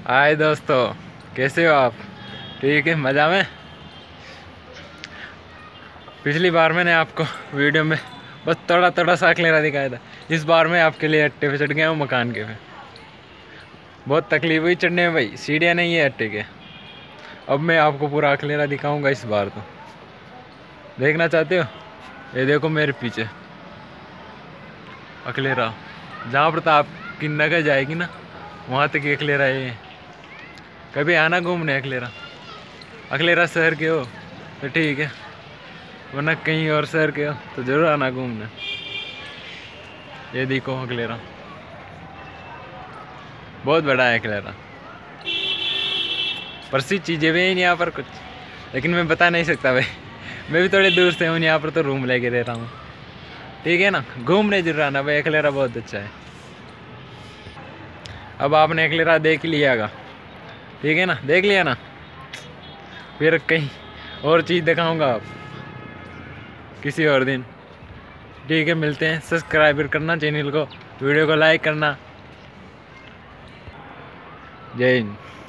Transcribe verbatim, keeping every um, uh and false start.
हाय दोस्तों, कैसे हो आप? ठीक है, मज़ा में। पिछली बार मैंने आपको वीडियो में बस थोड़ा थोड़ा सा अखलेरा दिखाया था। इस बार मैं आपके लिए अट्टे पे चढ़ गया हूँ मकान के पे। बहुत तकलीफ हुई चढ़ने में भाई, सीढ़ियाँ नहीं है अट्टे के। अब मैं आपको पूरा अखलेरा दिखाऊंगा इस बार। तो देखना चाहते हो? ये देखो मेरे पीछे अखलेरा, जहाँ पर तो आपकी नजर जाएगी ना वहाँ तक ही अखलेरा ये। कभी आना घूमने अखलेरा। अखलेरा शहर के हो तो ठीक है, वरना कहीं और शहर के हो तो जरूर आना घूमने। ये देखो अखलेरा, बहुत बड़ा है अखलेरा। प्रसिद्ध चीज़ें भी हैं यहाँ पर कुछ, लेकिन मैं बता नहीं सकता भाई। मैं भी थोड़े दूर से हूँ, यहाँ पर तो रूम लेके रह रहा हूँ। ठीक है ना, घूमने जरूर आना भाई, अखलेरा बहुत अच्छा है। अब आपने अखलेरा देख लियागा, ठीक है ना, देख लिया ना। फिर कहीं और चीज़ दिखाऊंगा आप किसी और दिन। ठीक है, मिलते हैं। सब्सक्राइब करना चैनल को, वीडियो को लाइक करना। जय हिंद।